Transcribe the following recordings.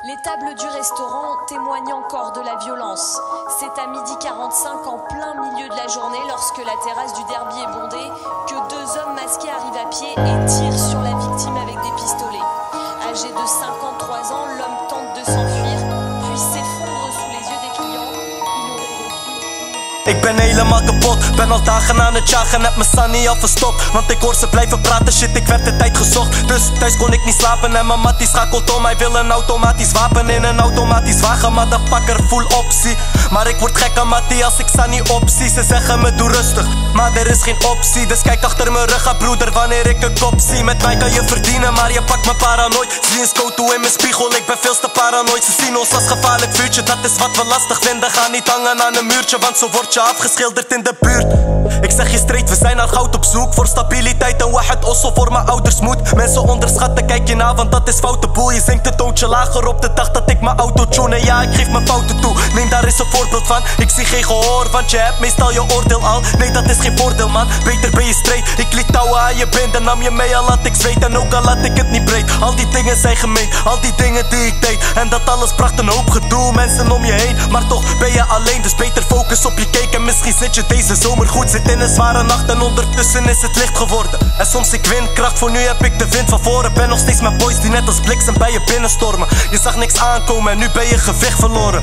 Les tables du restaurant témoignent encore de la violence. C'est à 12h45 en plein milieu de la journée, lorsque la terrasse du Derby est bondée, que deux hommes masqués arrivent à pied et tirent sur la victime avec des pistolets. Âgé de 53 ans, l'homme tente de s'enfuir, puis s'effondre sous les yeux des clients. Il aurait reçu... Ik ben helemaal kapot, ben al dagen aan het jagen, heb mijn Sunny al verstopt. Want ik hoor ze blijven praten, shit, ik werd de tijd gezocht. Dus thuis kon ik niet slapen en mijn mattie schakelt om. Hij wil een automatisch wapen in een automatisch wagen, motherfucker, full optie. Maar ik word gek aan mattie als ik Sunny optie. Ze zeggen me doe rustig, maar er is geen optie. Dus kijk achter mijn rug, broeder, wanneer ik een kop zie. Met mij kan je verdienen, maar je pakt me paranoid. Zie een scoto in mijn spiegel, ik ben veel te paranoid. Ze zien ons als gevaarlijk vuurtje, dat is wat we lastig vinden. Ga niet hangen aan een muurtje, want zo word je afgeschilderd in de buurt. Ik zeg je straight, we zijn naar goud op zoek. Voor stabiliteit en wahed osso voor mijn ouders moet. Mensen onderschatten, kijk je na, want dat is foute boel. Je zingt een toontje lager op de dag dat ik mijn auto tune. En ja, ik geef mijn fouten toe, neem daar eens een voorbeeld van. Ik zie geen gehoor, want je hebt meestal je oordeel al. Nee, dat is geen voordeel man, beter ben je straight. Ik liet touwen aan je binden, nam je mee al laat ik zweet. En ook al laat ik het niet breed, al die dingen zijn gemeen. Al die dingen die ik deed, en dat alles bracht een hoop gedoe. Mensen om je heen, maar toch ben je alleen. Dus beter focus op je cake en misschien zit je deze zomer goed. Zit in een zware nacht en ondertussen is het licht geworden. En soms ik win kracht, voor nu heb ik de wind van voren. Ben nog steeds met boys die net als bliksem bij je binnenstormen. Je zag niks aankomen en nu ben je gewicht verloren.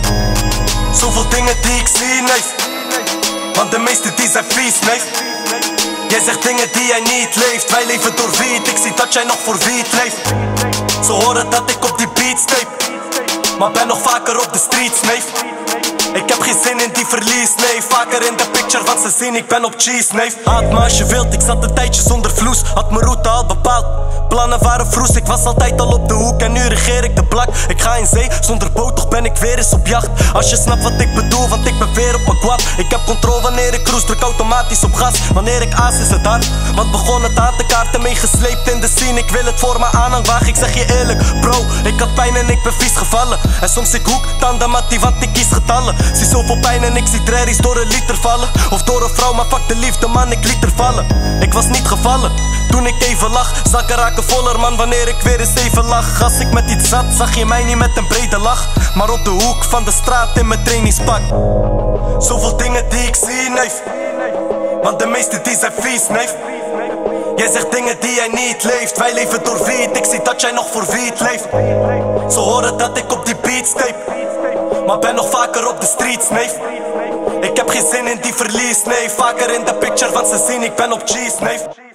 Zoveel dingen die ik zie, neef, want de meeste die zijn vies, neef. Jij zegt dingen die jij niet leeft. Wij leven door wiet, ik zie dat jij nog voor wiet leeft. Ze horen dat ik op die beats tape, maar ben nog vaker op de streets, neef. Ik heb geen zin in die verlies, nee. Vaker in de picture, want ze zien ik ben op cheese, neef. Haat me als je wilt, ik zat een tijdje zonder vloes. Had mijn route al bepaald, plannen waren vroes. Ik was altijd al op de hoek en nu regeer ik de plak. Ik ga in zee, zonder boot, toch ben ik weer eens op jacht. Als je snapt wat ik bedoel, want ik ben weer op mijn kwap. Ik heb controle wanneer ik cruise, druk automatisch op gas. Wanneer ik aas is het hard, want begon het aan te kaarten. Meegesleept in de scene, ik wil het voor mijn aanhang wagen. Ik zeg je eerlijk, bro, ik had pijn en ik ben vies gevallen. En soms ik hoek, tanden mattie, want ik kies getallen. Zie zoveel pijn en ik zie trairies door een liter vallen. Of door een vrouw, maar fuck de liefde man, ik liet er vallen. Ik was niet gevallen, toen ik even lag. Zakken raken voller man, wanneer ik weer eens even lag. Als ik met iets zat, zag je mij niet met een brede lach, maar op de hoek van de straat in mijn trainingspak. Zoveel dingen die ik zie, neef, want de meeste die zijn vies, neef. Jij zegt dingen die jij niet leeft. Wij leven door wiet, ik zie dat jij nog voor wiet leeft. Ze horen dat ik op die beats tape, maar ben nog vaker op de streets, neef. Ik heb geen zin in die verlies, nee. Vaker in de picture, want ze zien ik ben op cheese, neef.